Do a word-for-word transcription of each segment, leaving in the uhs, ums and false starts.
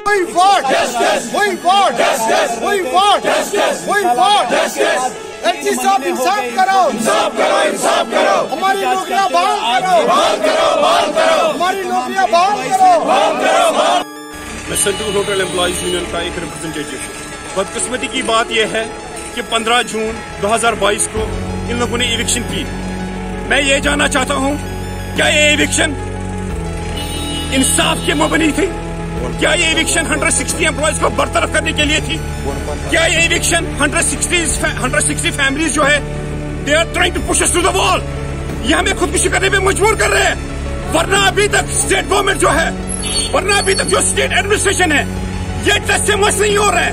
We fought. We fought. We fought. We fought. एलची साहब इंसाफ करो, इंसाफ करो, इंसाफ करो। हमारी नौकरियां बहाल करो, बहाल करो, बहाल करो। हमारी नौकरियां बहाल करो, बहाल करो, बहाल। मैं संतूर होटल एम्प्लॉइज यूनियन का एक रिप्रेजेंटेटिव हूँ। बदकिस्मती की बात यह है कि पंद्रह जून दो हज़ार बाईस को इन लोगों ने इविक्शन की। मैं ये जानना चाहता हूँ, क्या ये इविक्शन इंसाफ के मबनी थी? क्या ये इविक्शन एक सौ साठ एम्प्लॉइज को बरतरफ करने के लिए थी? क्या ये इविक्शन एक सौ साठ फैमिलीज जो है they are trying to push us to the wall, ये हमें खुदकुशी करने पे मजबूर कर रहे हैं? वरना अभी तक स्टेट गवर्नमेंट जो है, वरना अभी तक जो स्टेट एडमिनिस्ट्रेशन है, ये टच से मस नहीं हो रहा है।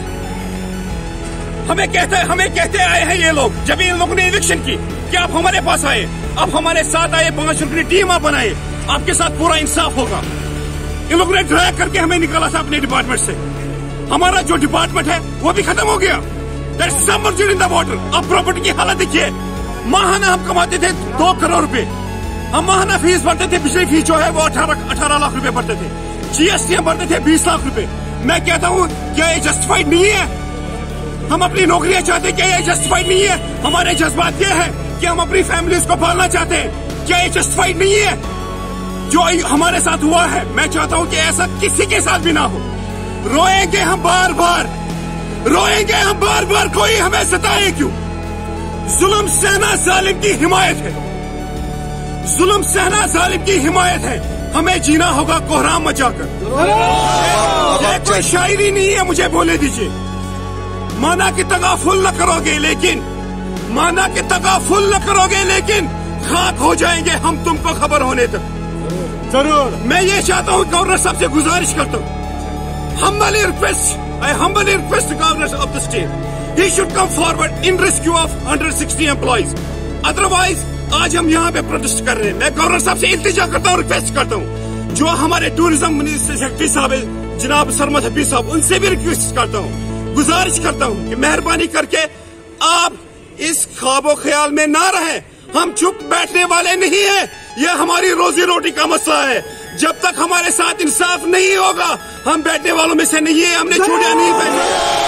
हमें कहते हमें कहते आए हैं ये लोग, जब इन लोगों ने इविक्शन की कि आप हमारे पास आए, आप हमारे साथ आए, पांच रुपये टीम आप बनाए, आपके साथ पूरा इंसाफ होगा। इन लोगों ने ड्रैग करके हमें निकाला था अपने डिपार्टमेंट से। हमारा जो डिपार्टमेंट है वो भी खत्म हो गया। That's submerged in the water. अब प्रॉपर्टी की हालत देखिए। माहाना हम कमाते थे दो करोड़ रुपए, हम माहाना फीस भरते थे, बिजली फीस जो है वो अठारह अठारह लाख रुपए भरते थे, जीएसटी हम भरते थे बीस लाख रुपए। मैं कहता हूँ, क्या ये जस्टिफाइड नहीं है? हम अपनी नौकरियां चाहते हैं, क्या ये जस्टिफाइड नहीं है? हमारे जज्बात ये है कि हम अपनी फैमिलीज को पालना चाहते हैं, क्या ये जस्टिफाइड नहीं है? जो हमारे साथ हुआ है, मैं चाहता हूं कि ऐसा किसी के साथ भी ना हो। रोएंगे हम बार बार, रोएंगे हम बार बार, कोई हमें सताए क्यों? जुल्म सहना जालिम की हिमायत है, जुल्म सहना जालिम की हिमायत है। हमें जीना होगा कोहराम मचाकर। ये कोई शायरी नहीं है, मुझे बोले दीजिए। माना कि तगाफुल न करोगे लेकिन, माना कि तगाफुल न करोगे लेकिन खाक हो जाएंगे हम तुमको खबर होने तक। जरूर मैं ये चाहता हूँ, गवर्नर साहब से गुजारिश करता हूँ, humbly request, I humbly request the governor of the state, he should come forward in rescue of one hundred sixty employees. Otherwise, आज हम यहाँ पे प्रोटेस्ट कर रहे हैं। मैं गवर्नर साहब से इल्तिजा करता हूँ, रिक्वेस्ट करता हूँ, जो हमारे टूरिज्म मिनिस्टर सेक्रेटरी साहब है जनाब सरमद हफीज साहब, उनसे भी रिक्वेस्ट करता हूँ, गुजारिश करता हूँ कि मेहरबानी करके आप इस ख्वाबो ख्याल में ना रहें। हम चुप बैठने वाले नहीं हैं, ये हमारी रोजी रोटी का मसला है। जब तक हमारे साथ इंसाफ नहीं होगा, हम बैठने वालों में से नहीं है। हमने छुट्टियां नहीं बैठे,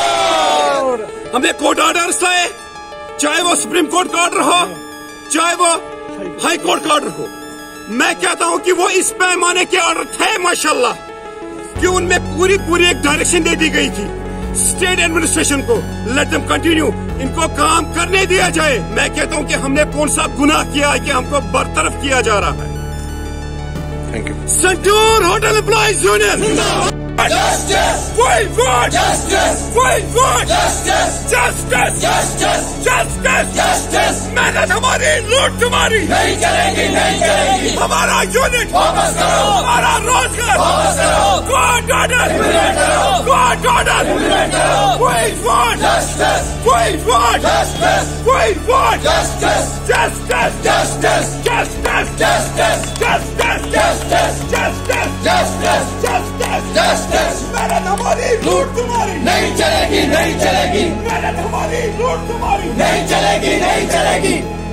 हमने कोर्ट ऑर्डर्स लाए, चाहे वो सुप्रीम कोर्ट का ऑर्डर हो, चाहे वो हाई कोर्ट का ऑर्डर हो। मैं कहता हूं कि वो इस पैमाने के ऑर्डर थे माशाल्लाह, कि उनमें पूरी पूरी एक डायरेक्शन दे दी गई थी स्टेट एडमिनिस्ट्रेशन को, लेट देम कंटिन्यू, इनको काम करने दिया जाए। मैं कहता हूं कि हमने कौन सा गुनाह किया है कि हमको बरतरफ किया जा रहा है। Thank you. Santoor hotel employees union Justice! We want justice! We want justice! Justice! Justice! Justice! Justice! मेहनत हमारी, लूट तुम्हारी नहीं चलेगी, नहीं चलेगी। हमारा यूनिट वापस करो, हमारा रोजगार वापस करो, कोर्ट ऑर्डर इम्प्लीमेंट करो, कोर्ट ऑर्डर इम्प्लीमेंट करो। We want justice! We want justice! We want justice! Justice! Justice! Justice! Justice! Justice! Justice! Justice! Justice! Justice! Justice! मेहनत हमारी, लूट तुम्हारी नहीं चलेगी, नहीं चलेगी। मेहनत हमारी, लूट तुम्हारी नहीं चलेगी, नहीं चलेगी।